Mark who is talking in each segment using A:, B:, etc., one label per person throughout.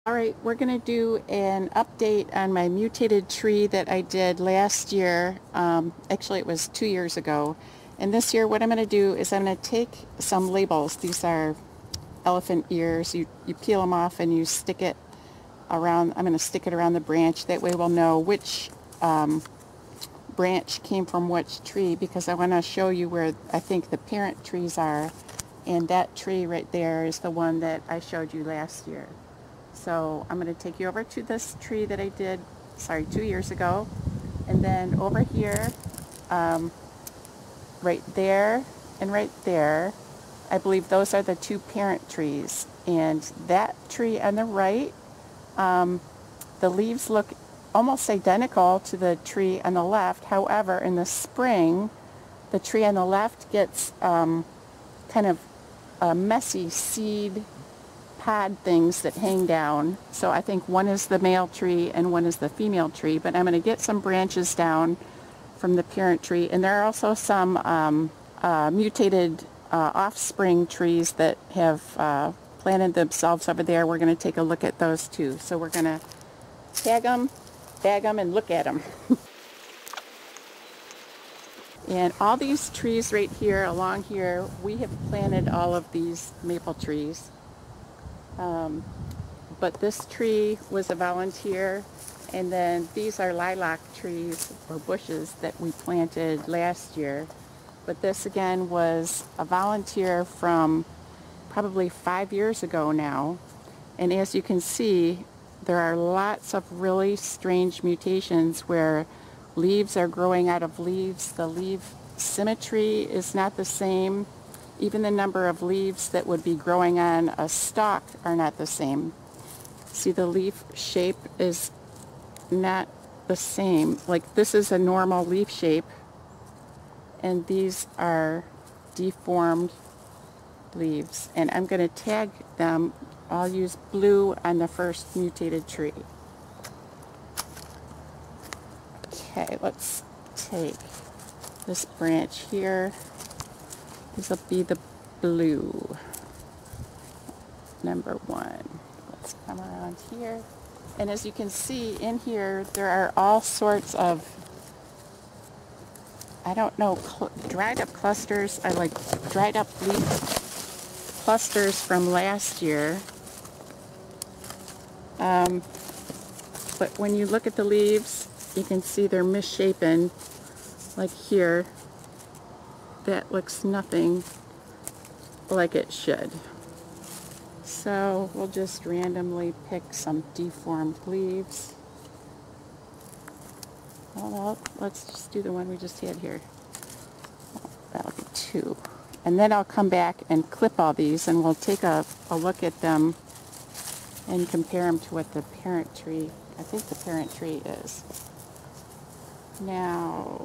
A: Alright, we're going to do an update on my mutated tree that I did last year. Actually, it was 2 years ago. And this year, what I'm going to do is I'm going to take some labels. These are elephant ears. You peel them off and you stick it around. I'm going to stick it around the branch. That way we'll know which branch came from which tree, because I want to show you where I think the parent trees are. And that tree right there is the one that I showed you last year. So I'm going to take you over to this tree that I did, 2 years ago. And then over here, right there and right there, I believe those are the two parent trees. And that tree on the right, the leaves look almost identical to the tree on the left. However, in the spring, the tree on the left gets kind of messy seed pod things that hang down. So I think one is the male tree and one is the female tree, but I'm going to get some branches down from the parent tree. And there are also some mutated offspring trees that have planted themselves over there. We're going to take a look at those too. So we're going to tag them, bag them, and look at them. And all these trees right here, along here, we have planted all of these maple trees. But this tree was a volunteer, and then these are lilac trees or bushes that we planted last year. But this again was a volunteer from probably 5 years ago now. And as you can see, there are lots of really strange mutations where leaves are growing out of leaves. The leaf symmetry is not the same. Even the number of leaves that would be growing on a stalk are not the same. See, the leaf shape is not the same. Like, this is a normal leaf shape, and these are deformed leaves. And I'm going to tag them. I'll use blue on the first mutated tree. Okay, let's take this branch here. This will be the blue, number 1. Let's come around here. And as you can see in here, there are all sorts of, I don't know, dried up clusters. I like dried up leaf clusters from last year. But when you look at the leaves, you can see they're misshapen, like here. That looks nothing like it should. So we'll just randomly pick some deformed leaves. Well, let's just do the one we just had here. That'll be 2. And then I'll come back and clip all these, and we'll take a look at them and compare them to what the parent tree, I think the parent tree is. Now,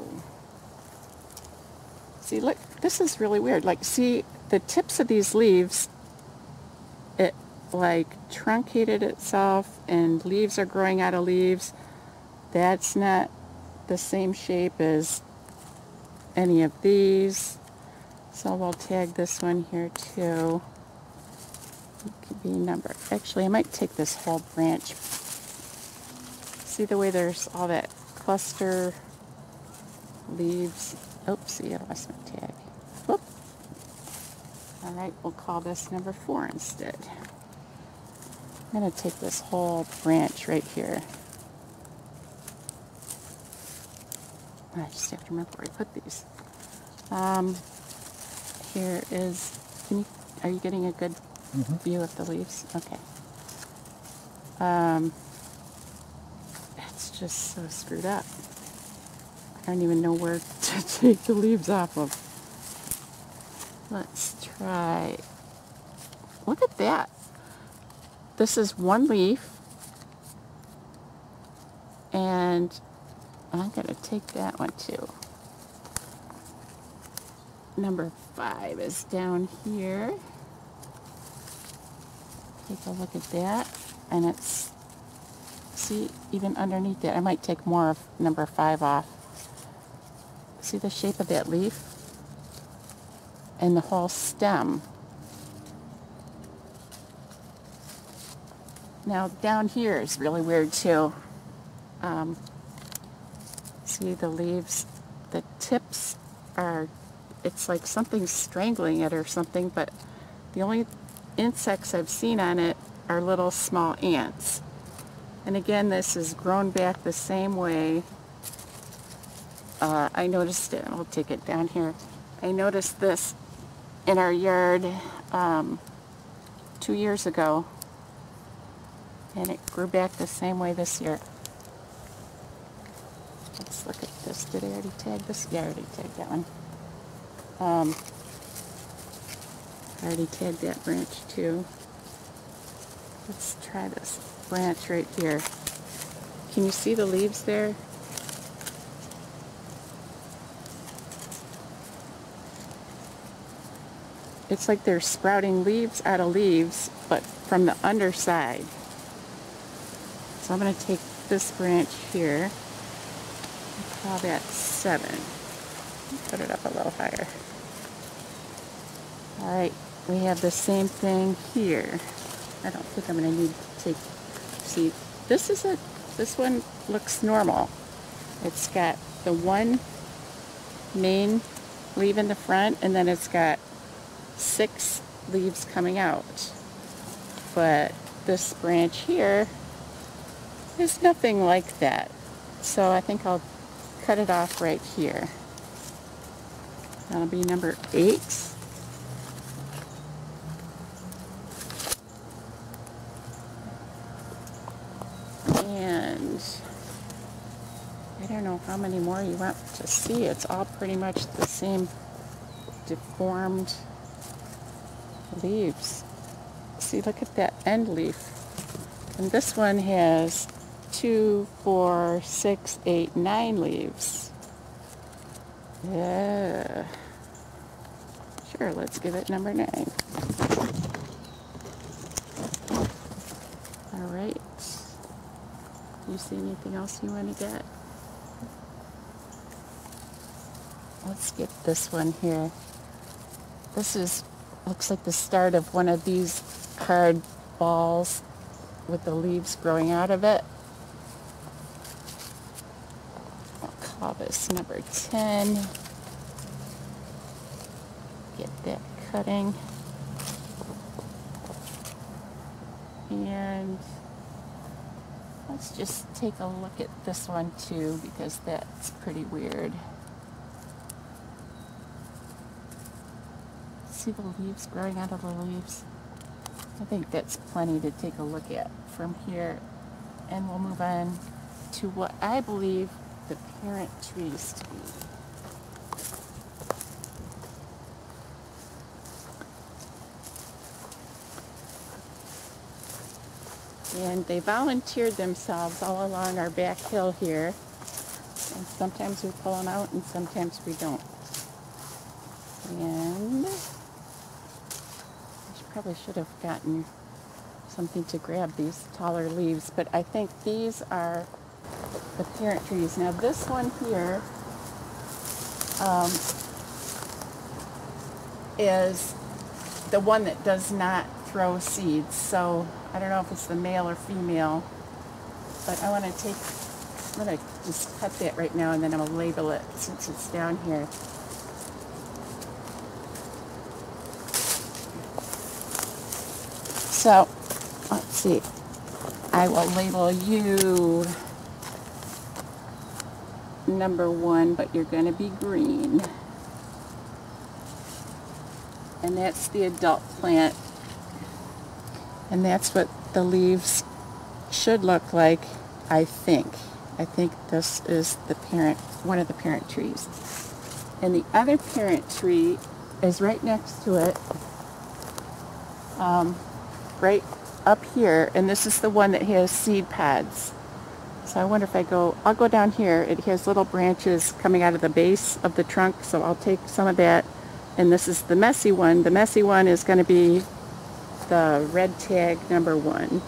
A: see, look, this is really weird. Like, see, the tips of these leaves, it like truncated itself, and leaves are growing out of leaves. That's not the same shape as any of these. So we'll tag this one here too. It could be number, actually I might take this whole branch. See the way there's all that cluster leaves. Oopsie, I lost my tag. Whoop. Alright, we'll call this number 4 instead. I'm going to take this whole branch right here. I just have to remember where I put these. Here is, are you getting a good view of the leaves? Okay. It's just so screwed up. I don't even know where to take the leaves off of. Let's try. Look at that. This is one leaf. And I'm going to take that one too. Number 5 is down here. Take a look at that. And it's, see, even underneath it, I might take more of number 5 off. See the shape of that leaf? And the whole stem. Now down here is really weird too. See the leaves, the tips are, it's like something's strangling it or something, but the only insects I've seen on it are little small ants. And again, this is grown back the same way. I noticed it, I'll take it down here. I noticed this in our yard 2 years ago, and it grew back the same way this year. Let's look at this. Did I already tag this? Yeah, I already tagged that one. I already tagged that branch too. Let's try this branch right here. Can you see the leaves there? It's like they're sprouting leaves out of leaves, but from the underside. So I'm going to take this branch here and call that 7. Put it up a little higher. Alright, we have the same thing here. I don't think I'm going to need to take, see, this one looks normal. It's got the one main leaf in the front, and then it's got 6 leaves coming out. But this branch here is nothing like that. So I think I'll cut it off right here. That'll be number 8. And I don't know how many more you want to see. It's all pretty much the same deformed leaves. See, look at that end leaf. And this one has 2, 4, 6, 8, 9 leaves. Yeah. Sure, let's give it number 9. Alright. You see anything else you want to get? Let's get this one here. This looks like the start of one of these hard balls with the leaves growing out of it. I'll call this number 10. Get that cutting. And let's just take a look at this one too, because that's pretty weird. See the leaves growing out of the leaves? I think that's plenty to take a look at from here. And we'll move on to what I believe the parent trees to be. And they volunteered themselves all along our back hill here. And sometimes we pull them out and sometimes we don't. And probably should have gotten something to grab these taller leaves, but I think these are the parent trees. Now this one here is the one that does not throw seeds, so I don't know if it's the male or female, but I'm going to just cut that right now, and then I'm going to label it since it's down here. So, let's see, I will label you number 1, but you're going to be green. And that's the adult plant. And that's what the leaves should look like, I think. I think this is the parent, one of the parent trees. And the other parent tree is right next to it. Right up here, and this is the one that has seed pods. So I wonder if I'll go down here. It has little branches coming out of the base of the trunk, so I'll take some of that. And this is the messy one. The messy one is going to be the red tag number 1.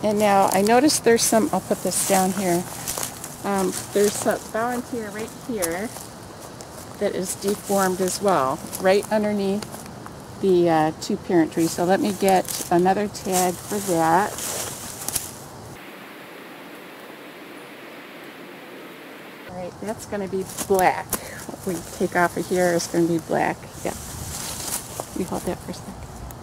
A: And now I noticed there's some, I'll put this down here. There's a volunteer right here that is deformed as well, right underneath the two-parent tree. So let me get another tag for that. Alright, that's going to be black. What we take off of here is going to be black. Yeah. You hold that for a second.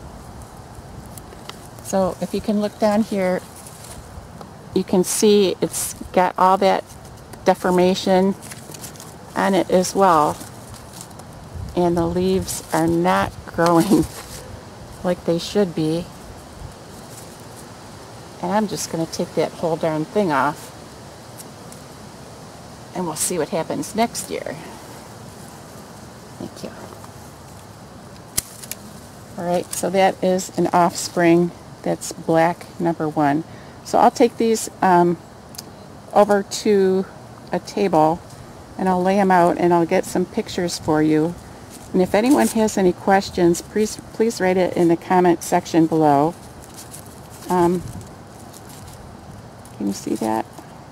A: So if you can look down here, you can see it's got all that deformation on it as well. And the leaves are not growing like they should be. And I'm just going to take that whole darn thing off. And we'll see what happens next year. Thank you. Alright, so that is an offspring. That's black number 1. So I'll take these over to a table and I'll lay them out and I'll get some pictures for you. And if anyone has any questions, please write it in the comment section below. Can you see that?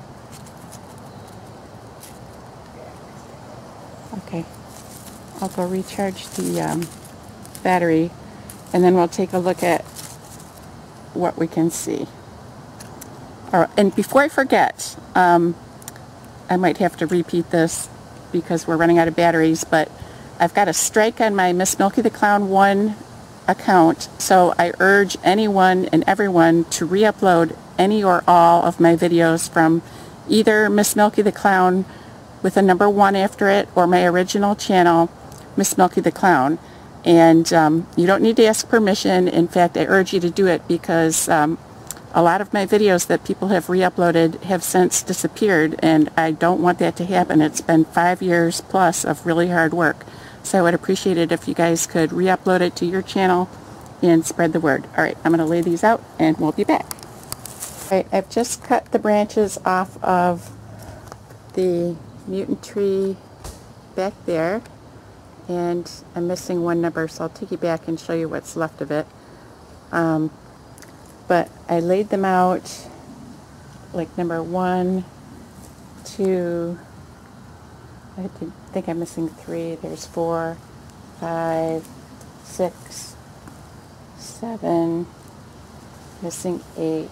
A: Okay. I'll go recharge the battery and then we'll take a look at what we can see. And before I forget, I might have to repeat this because we're running out of batteries, but I've got a strike on my Miss Milky the Clown 1 account, so I urge anyone and everyone to re-upload any or all of my videos from either Miss Milky the Clown with a number 1 after it or my original channel, Miss Milky the Clown. And you don't need to ask permission. In fact, I urge you to do it because a lot of my videos that people have re-uploaded have since disappeared, and I don't want that to happen. It's been 5 years plus of really hard work. So I would appreciate it if you guys could re-upload it to your channel and spread the word. Alright, I'm going to lay these out and we'll be back. Alright, I've just cut the branches off of the mutant tree back there. And I'm missing one number, so I'll take you back and show you what's left of it. But I laid them out like number 1, 2, I think I'm missing 3, there's 4, 5, 6, 7, missing 8,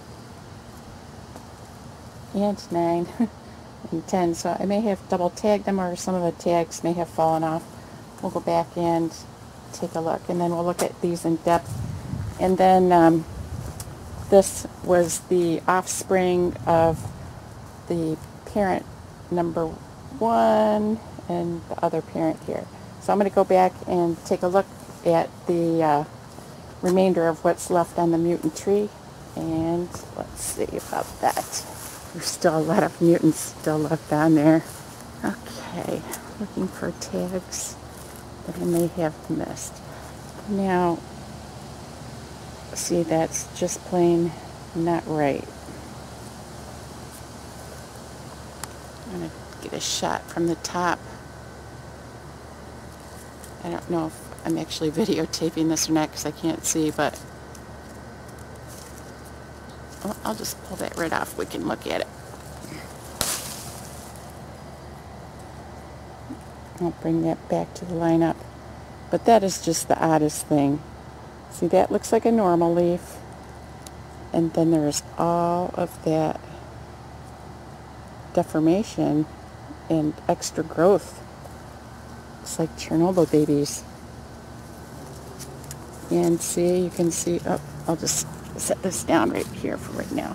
A: and 9, and 10. So I may have double tagged them or some of the tags may have fallen off. We'll go back and take a look, and then we'll look at these in depth. And then this was the offspring of the parent number 1 and the other parent here. So I'm going to go back and take a look at the remainder of what's left on the mutant tree, and let's see about that. There's still a lot of mutants still left on there. Okay, looking for tags that I may have missed. Now, see, that's just plain not right. I'm going to get a shot from the top. I don't know if I'm actually videotaping this or not because I can't see, but I'll just pull that right off. We can look at it. I'll bring that back to the lineup. But that is just the oddest thing. See, that looks like a normal leaf. And then there's all of that deformation and extra growth. It's like Chernobyl babies. And see, you can see, oh, I'll just set this down right here for right now.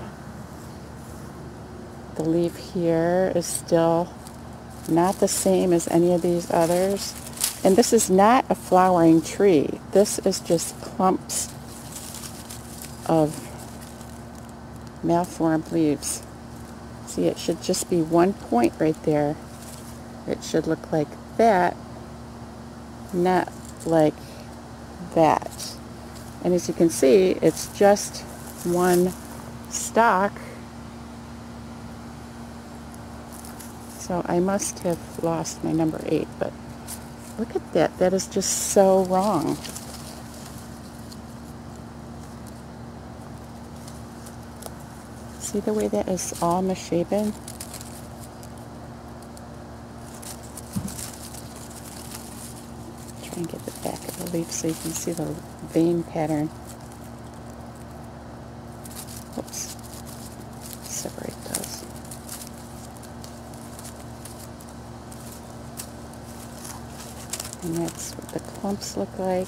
A: The leaf here is still not the same as any of these others. And this is not a flowering tree. This is just clumps of malformed leaves. See, it should just be one point right there. It should look like that, not like that. And as you can see, it's just one stalk. So I must have lost my number 8, but look at that. That is just so wrong. See the way that is all misshapen? Try and get the back of the leaf so you can see the vein pattern. Oops. Separate those. And that's what the clumps look like.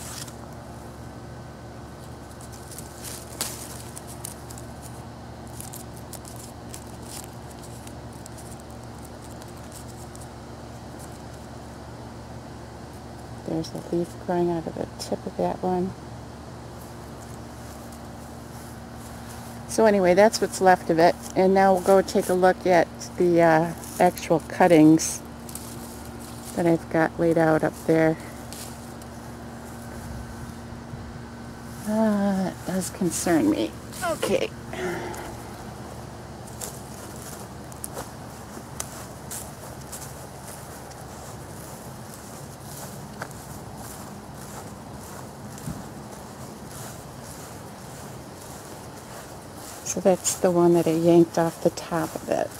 A: There's a leaf growing out of the tip of that one. So anyway, that's what's left of it. And now we'll go take a look at the actual cuttings that I've got laid out up there. That does concern me. Okay. So that's the one that I yanked off the top of it.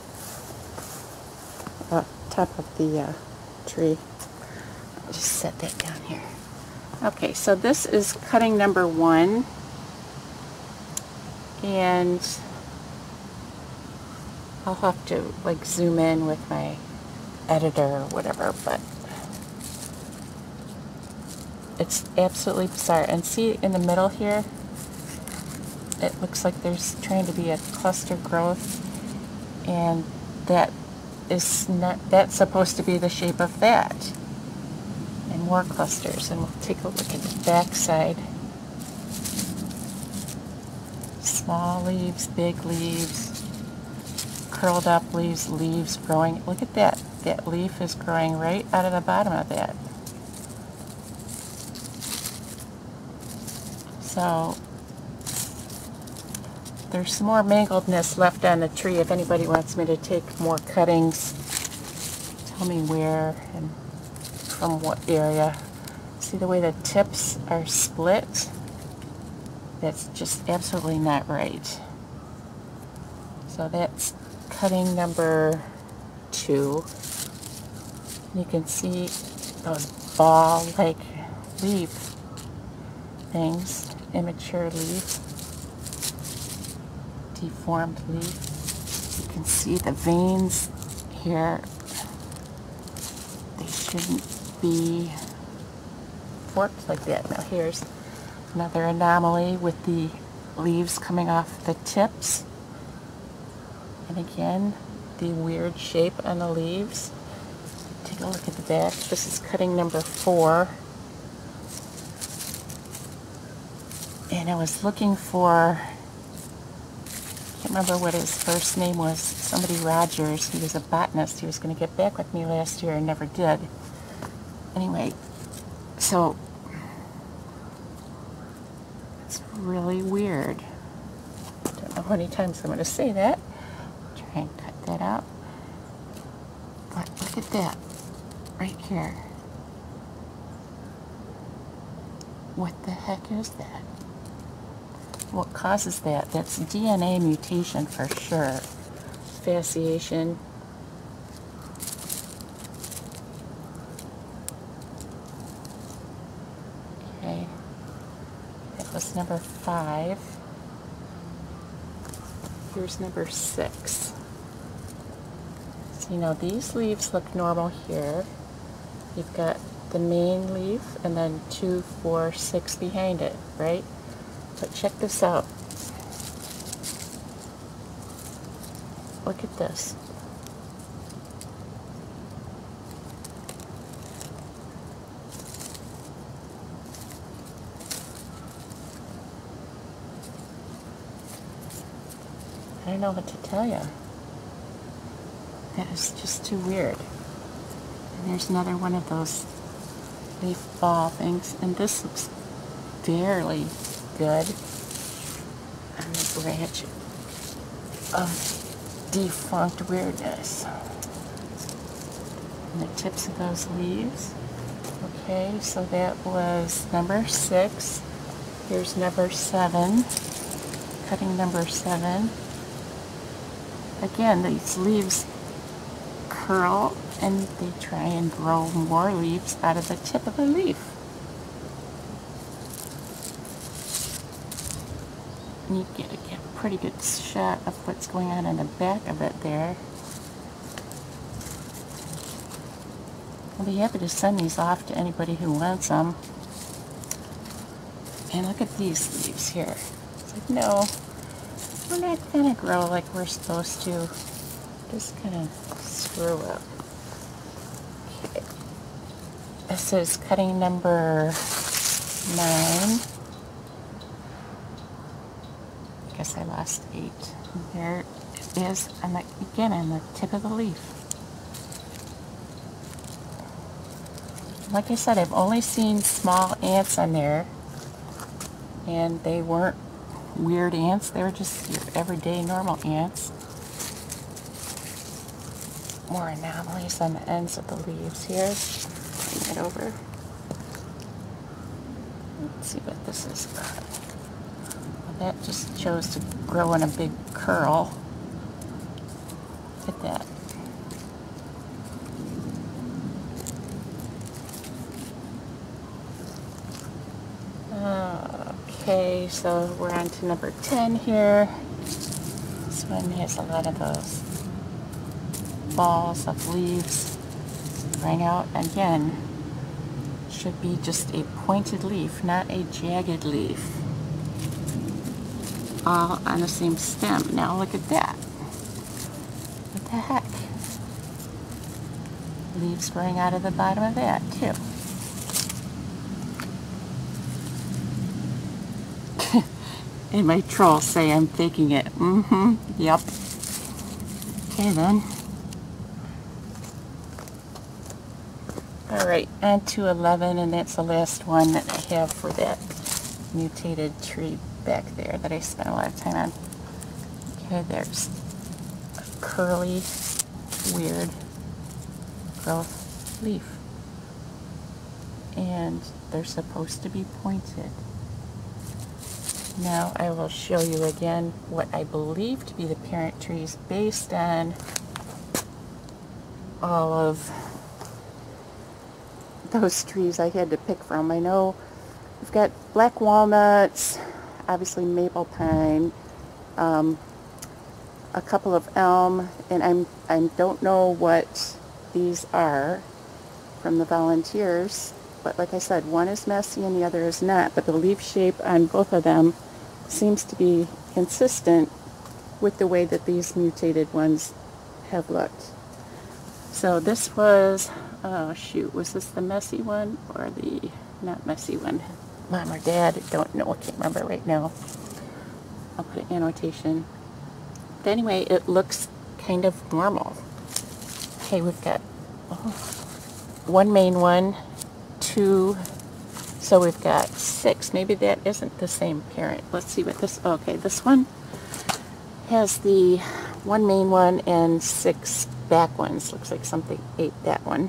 A: Top of the tree. I'll just set that down here. Okay, so this is cutting number 1. And I'll have to like zoom in with my editor or whatever, but it's absolutely bizarre. And see in the middle here, it looks like there's trying to be a cluster growth, and that is not, that's supposed to be the shape of that. And more clusters, and we'll take a look at the back side. Small leaves, big leaves, curled up leaves, leaves growing. Look at that. That leaf is growing right out of the bottom of that. So there's some more mangledness left on the tree. If anybody wants me to take more cuttings, tell me where and from what area. See the way the tips are split? That's just absolutely not right. So that's cutting number 2. You can see those ball-like leaf things, immature leaf, deformed leaf. You can see the veins here. They shouldn't be forked like that. Now here's another anomaly with the leaves coming off the tips. And again, the weird shape on the leaves. Take a look at the back. This is cutting number 4. And I was looking for, I can't remember what his first name was, somebody Rogers. He was a botanist. He was going to get back with me last year and never did. Anyway, so it's really weird. Don't know how many times I'm going to say that. Try and cut that out. But look at that right here. What the heck is that? What causes that? That's DNA mutation for sure. Fasciation. Okay. That was number 5. Here's number 6. So, you know, these leaves look normal here. You've got the main leaf and then 2, 4, 6 behind it, right? But check this out. Look at this. I don't know what to tell you. That is just too weird. And there's another one of those leaf ball things, and this looks fairly good on the branch of defunct weirdness. And the tips of those leaves. Okay, so that was number 6. Here's number 7. Cutting number 7. again, these leaves curl and they try and grow more leaves out of the tip of the leaf. And you get a pretty good shot of what's going on in the back of it there. I'll be happy to send these off to anybody who wants them. And look at these leaves here. It's like, no, we're not going to grow like we're supposed to. Just kind of screw up. Okay. This is cutting number 9. I guess I lost 8. And here it is, again, on the tip of the leaf. Like I said, I've only seen small ants on there, and they weren't weird ants. They were just your everyday normal ants. More anomalies on the ends of the leaves here. Bring it over. Let's see what this is about. Well, that just chose to grow in a big curl. Look at that. Okay, so we're on to number 10 here. This one has a lot of those balls of leaves right out. Again, should be just a pointed leaf, not a jagged leaf. All on the same stem. Now look at that. What the heck? Leaves growing out of the bottom of that too. And my trolls say I'm faking it. Yep. Okay then. Alright, on to 11, and that's the last one that I have for that mutated tree back there that I spent a lot of time on. Okay, there's a curly, weird growth leaf. And they're supposed to be pointed. Now I will show you again what I believe to be the parent trees based on all of those trees I had to pick from. I know we've got black walnuts, obviously maple pine, a couple of elm, and I don't know what these are from the volunteers, but like I said, one is messy and the other is not, but the leaf shape on both of them seems to be consistent with the way that these mutated ones have looked. So this was, oh shoot, was this the messy one or the not messy one? Mom or Dad, don't know, I can't remember right now. I'll put an annotation. But anyway, it looks kind of normal. Okay, we've got one main one, 2, so we've got 6. Maybe that isn't the same parent. Let's see what this, okay, this one has the one main one and 6 back ones. Looks like something ate that one.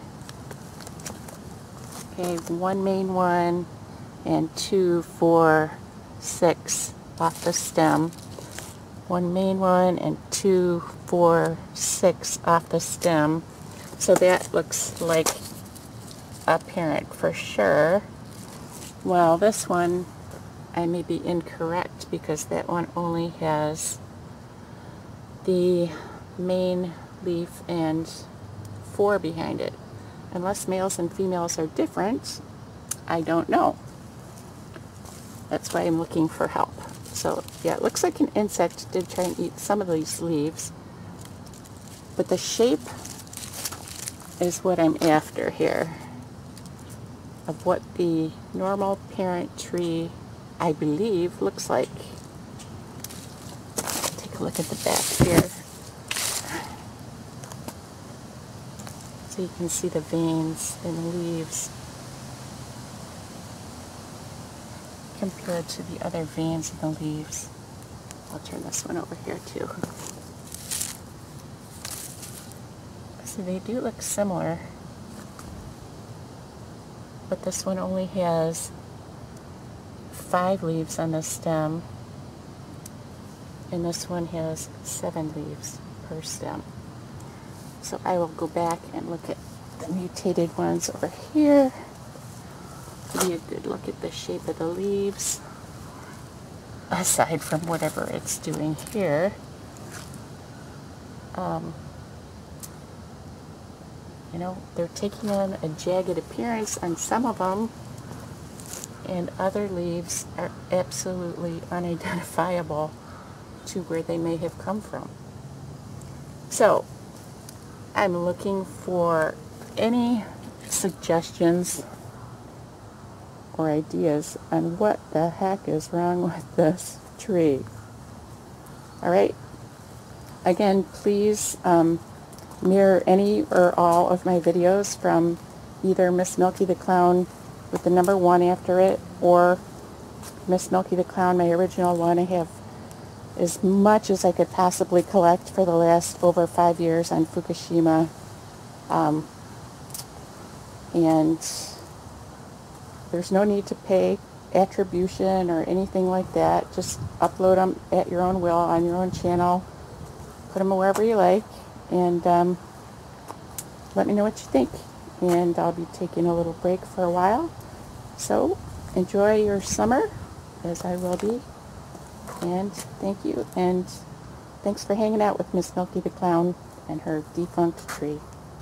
A: Okay, one main one and 2, 4, 6 off the stem. One main one and 2, 4, 6 off the stem. So that looks like a parent for sure. Well, this one I may be incorrect because that one only has the main leaf and 4 behind it. Unless males and females are different, I don't know. That's why I'm looking for help. So yeah, it looks like an insect did try and eat some of these leaves, but the shape is what I'm after here, of what the normal parent tree, I believe, looks like. Take a look at the back here. So you can see the veins in the leaves compared to the other veins in the leaves. I'll turn this one over here too. So they do look similar, but this one only has 5 leaves on the stem, and this one has 7 leaves. per stem. So I will go back and look at the mutated ones over here. Give you a good look at the shape of the leaves, aside from whatever it's doing here. You know, they're taking on a jagged appearance on some of them, and other leaves are absolutely unidentifiable to where they may have come from. So I'm looking for any suggestions or ideas on what the heck is wrong with this tree. Alright, again, please mirror any or all of my videos from either Miss Milky the Clown with the number 1 after it, or Miss Milky the Clown, my original one. I have as much as I could possibly collect for the last over 5 years on Fukushima. And there's no need to pay attribution or anything like that. Just upload them at your own will on your own channel. Put them wherever you like, and let me know what you think. And I'll be taking a little break for a while. So enjoy your summer, as I will be. And thank you, and thanks for hanging out with Miss Milky the Clown and her defunct tree.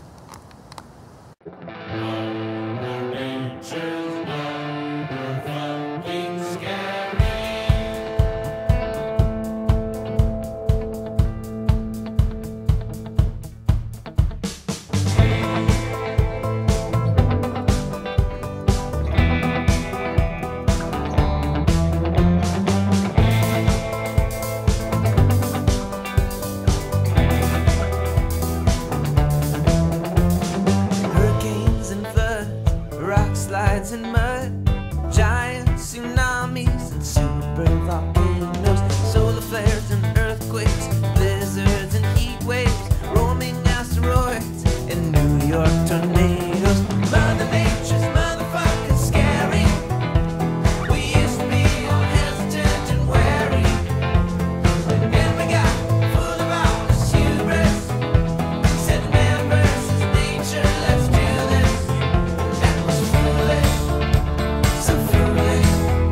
B: Slides and mud, giant tsunamis and super volcanoes, solar flares and earthquakes, blizzards and heat waves, roaming asteroids and New York tornadoes. Mother Nature's motherfucking scary. We used to be all hesitant and wary, and then we got full of all this hubris. Said man versus nature, let's do this. That was foolish, so foolish.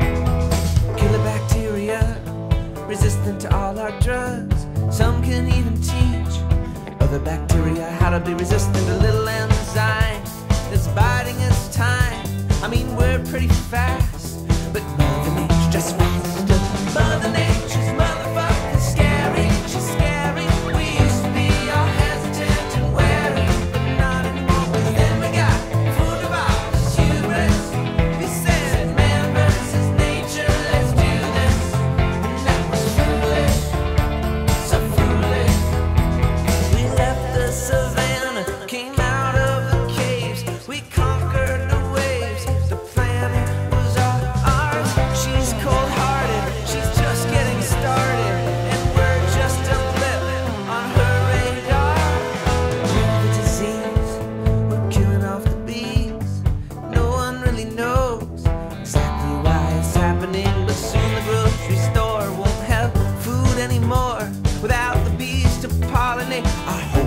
B: Killer bacteria, resistant to all our drugs. Some can even teach other bacteria how to be resistant to little enzyme that's biding its time. I mean, we're pretty fast, but Mother Nature's just faster. Mother Nature's motherfucking scary. She's scary. We used to be all hesitant and wary, but not anymore. 'Cause then we got full of all this hubris. We said man versus nature, let's do this. And that was foolish, so foolish. We left the savannah, came out of the caves. We conquered the waves. The planet was all ours. She's cold-hearted. She's just getting started, and we're just a blip on her radar. We're the disease. We're killing off the bees. No one really knows exactly why it's happening, but soon the grocery store won't have food anymore without the bees to pollinate our